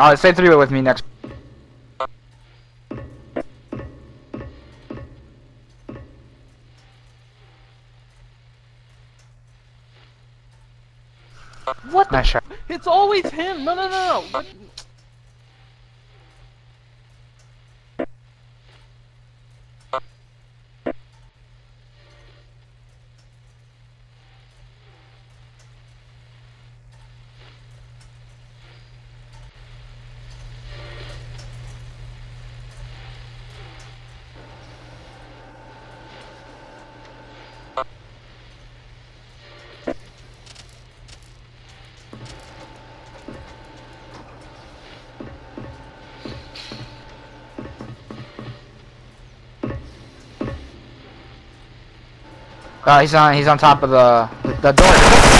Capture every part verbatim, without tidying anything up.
Alright, say three with me next. What the Nice shot. It's always him! No, no, no, no! What? Uh, he's on. He's on top of the the door.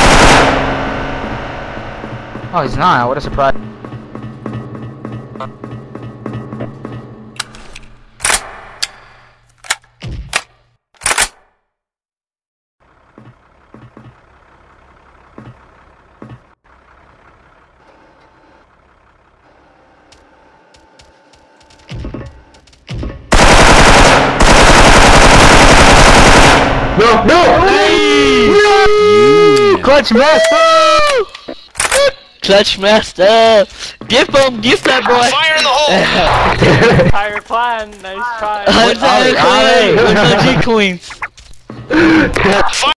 Oh, he's not. What a surprise. No, no! You. Clutch master! Clutch master! Give him! Give that boy! Fire in the hole! Entire clan, nice try. I'm sorry, Ollie, Queen! We're no G Queens! Fire